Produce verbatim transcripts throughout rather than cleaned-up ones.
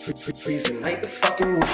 Freezing like the fucking wind.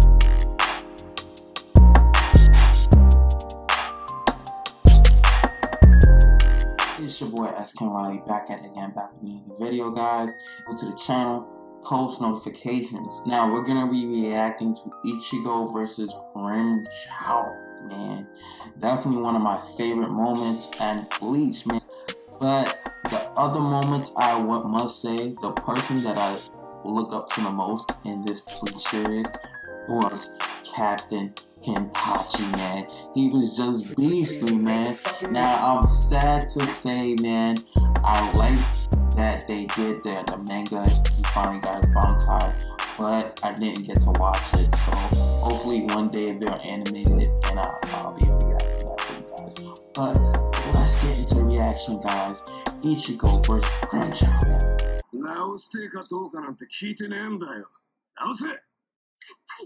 It's your boy S K Riley back at it again, back with another video, guys. Go to the channel, post notifications. Now we're gonna be reacting to Ichigo versus Grimmjow, man. Definitely one of my favorite moments and Bleach, man. But the other moments, I must say, the person that I look up to the most in this Bleach series was Captain Kenpachi, man. He was just beastly, man. Now, I'm sad to say, man, I like that they did the, the manga. He finally got his Bankai, but I didn't get to watch it. So, hopefully one day they'll animate it, and I'll, I'll be able to react to that for you guys. But, let's get into reaction, guys. Ichigo versus Grimmjow, man. 直してかどうかなんて聞いてねえんだよ。直せ。絶対。い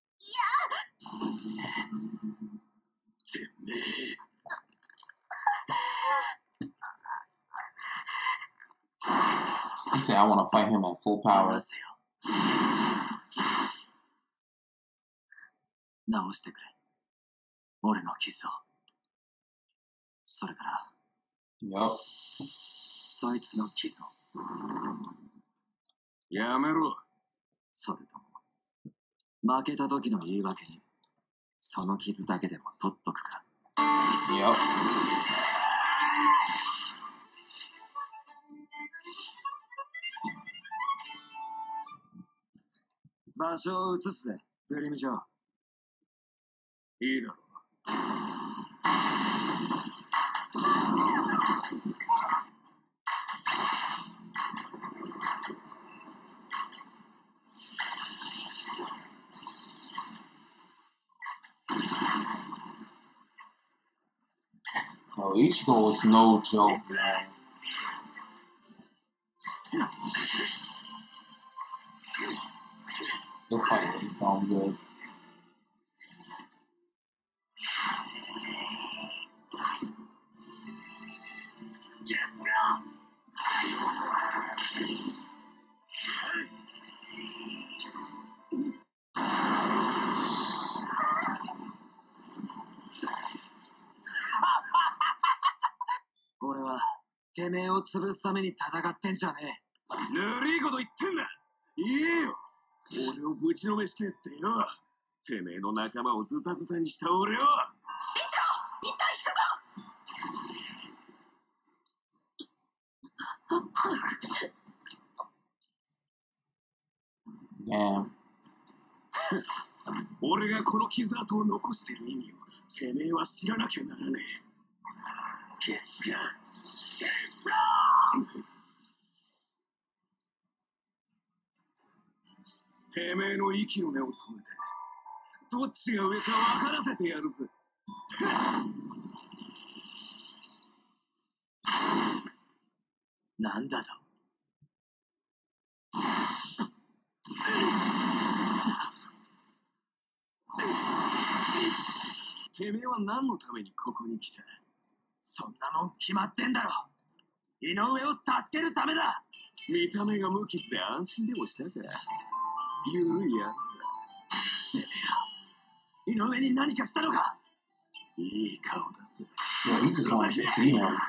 や。てめえ。 He said, I want to fight him at full power. 直してくれ。俺の傷を。それから。 Yup. そいつの傷を。やめろ。それとも負けた時の言い訳にその傷だけでも取っとくか。 Yup. 場所を移すぜ、グリムジョー。いいだろう。 Yo, Ichigo was no joke, man. The fight was damn good. 俺はてめえを潰すために戦ってんじゃねえ。ぬるいこと言ってんだ。言えよ。俺をぶちのめしてってよ。てめえの仲間をズタズタにした俺を。以上、一体引くぞ。 Damn. 俺がこの傷跡を残してる意味をてめえは知らなきゃならねえ。ケツがケツてめえの息の根を止めてどっちが上か分からせてやるぜ。なんだと。てめえは何のためにここに来た。そんなもん決まってんだろ。井上を助けるためだ。見た目が無傷で安心でもしたか。ゆるいやつだ。てめえら井上に何かしたのか。いい顔だぜ。 Yeah, he just wants to beat him.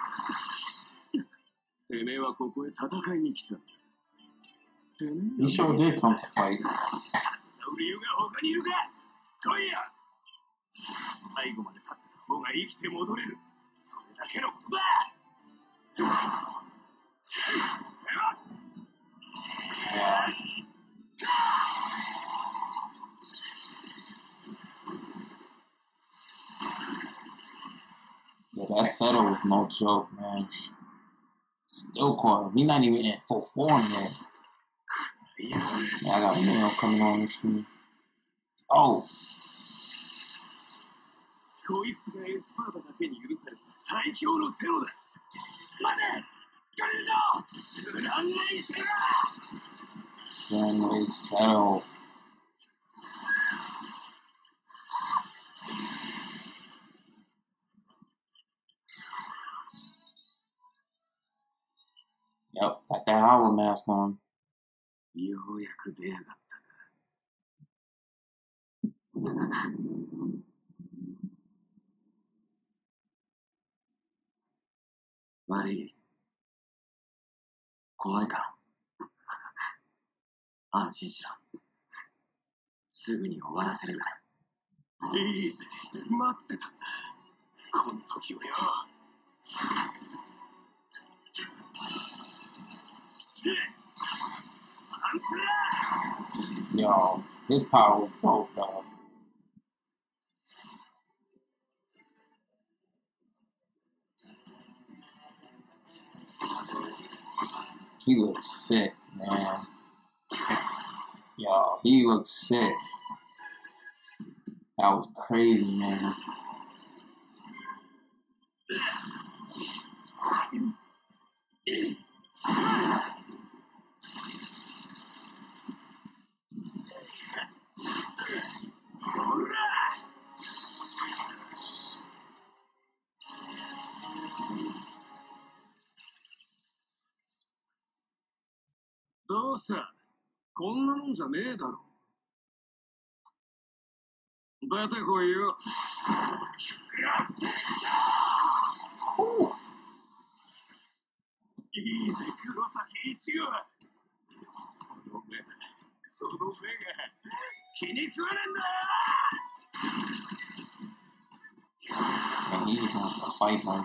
てめえはここへ戦いに来た。てめえ He sure did come to fight. 理由が他にいるか。来いや。最後まで立ってた方が生きて戻れる。それだけのことだ。 Yeah, that settle was no joke, man. Still caught him. He's not even in full form yet. Yeah, I got a nail coming on the screen. Oh. こいつがエスパーダだけに許された最強のセロだ。待て！グリムジョー！グランレイセロ！ Grand Race settle. Yep, got that hour mask on. ようやく出やがったか。悪い。怖いか。安心しろ。すぐに終わらせるから。いいぜ、待ってたんだ。この時をよ。シェッ Yo, his power was dope, though. He looks sick, man. Yo, he looks sick. That was crazy, man. どうした？こんなもんじゃねえだろ。出てこいよ。いいぜ、黒崎一護。その目だ。その目が気に食わねえんだよ。 And he just wants to fight him.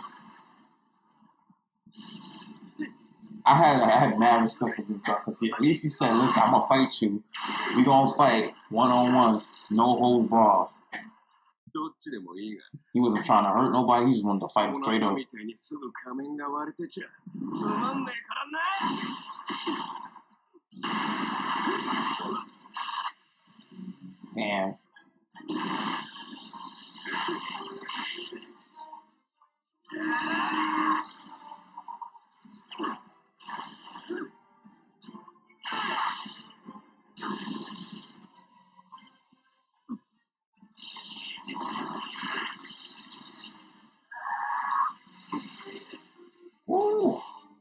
I had I had mad respect for this guy because at least he said, "Listen, I'm gonna fight you. We gonna fight one on one, no holds barred." どっちでもいいが。 He wasn't trying to hurt nobody. He just wanted to fight him straight up. みたいにすぐ仮面が割れてちゃつまんねえからな。 Damn. Woo.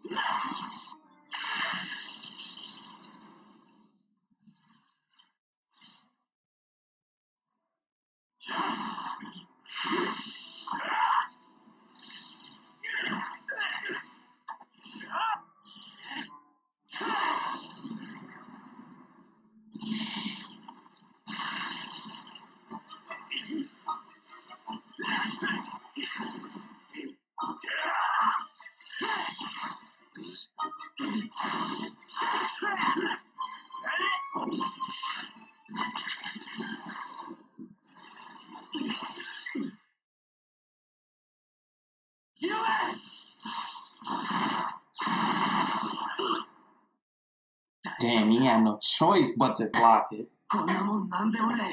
Damn, he had no choice but to block it. こんなもんなんでもねえ。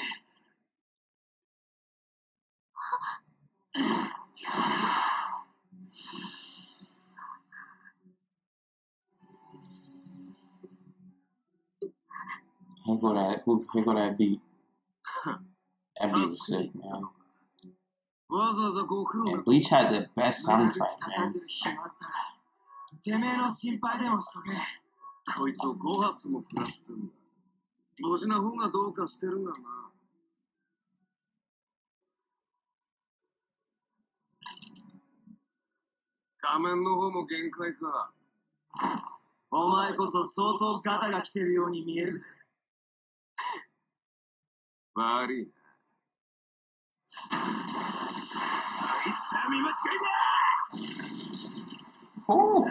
Here go that, here go that beat. That beat was sick, man. And Bleach had the best soundtrack, man. てめえの心配でもしとけ。こいつをご発も食らったんだ。無事な方がどうかしてるがな。仮面の方も限界か。お前こそ相当ガタが来てるように見えるぜ。悪いな。そいつは見間違いだ。 Oh.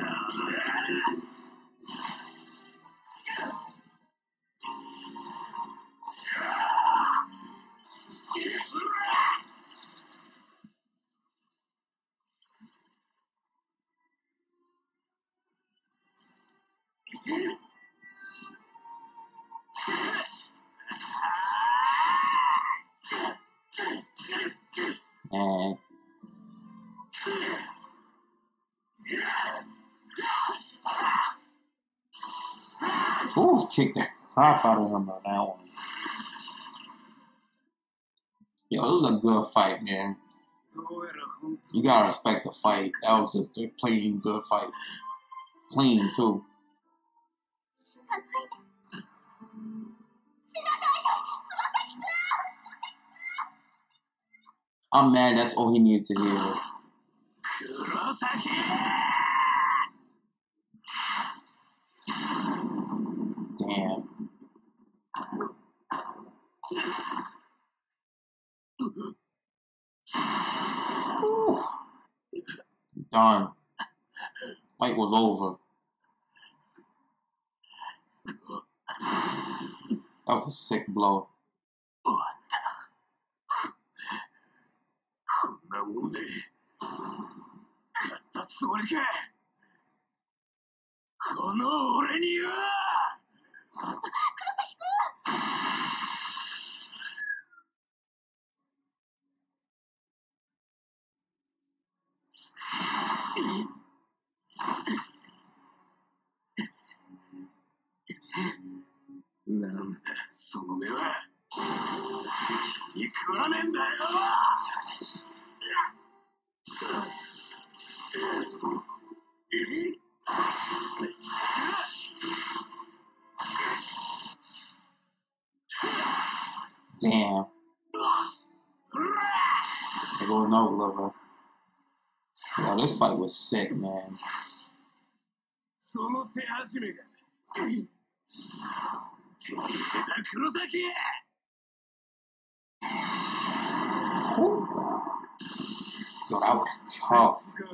And ooh, kicked the crap out of him on that one. Yo, it was a good fight, man. You gotta respect the fight. That was just a plain good fight. Clean, too. I'm mad that's all he needed to hear. Damn. Whew. Darn. Fight was over. That was a sick blow. Damn. They go no liver. Yo, this fight was sick, man. Ooh. Yo, that was tough.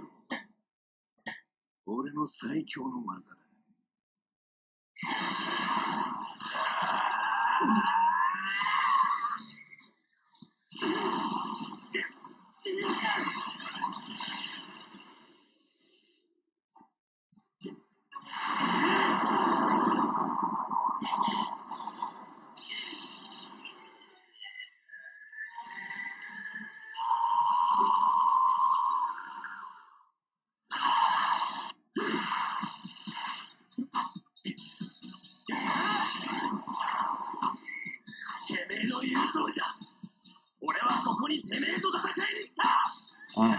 Mm.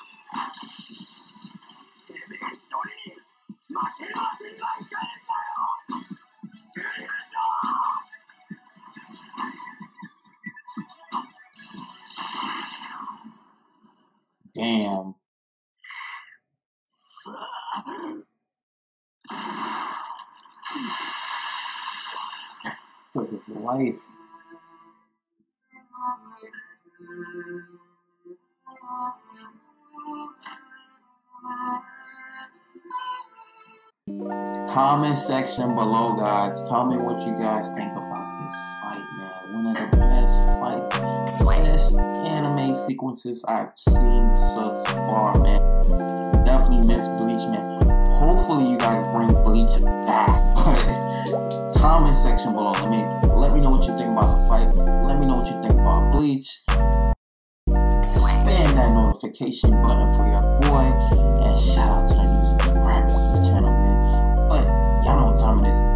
Damn. Took his life. Comment section below, guys. Tell me what you guys think about this fight, man. One of the best fights, best anime sequences I've seen thus far, man. Definitely miss Bleach, man. Hopefully you guys bring Bleach back. But comment section below. Let me let me know what you think about the fight. Let me know what you think about Bleach. Spam that notification button for your boy, and shout out to the new subscribers to the channel, man. But y'all know what time it is.